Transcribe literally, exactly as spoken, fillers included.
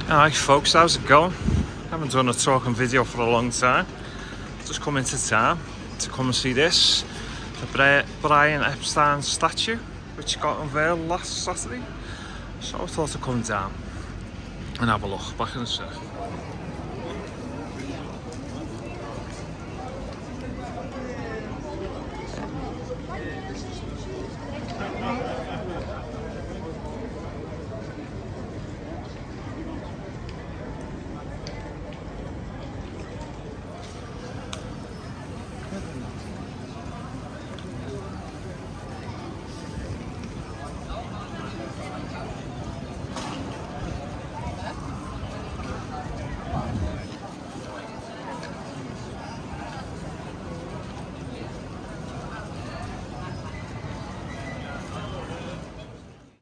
Alright folks, how's it going? Haven't done a talking video for a long time. Just come into town to come and see this, the Brian Epstein statue, which got unveiled last Saturday. So I thought I'd come down and have a look. Back in a sec.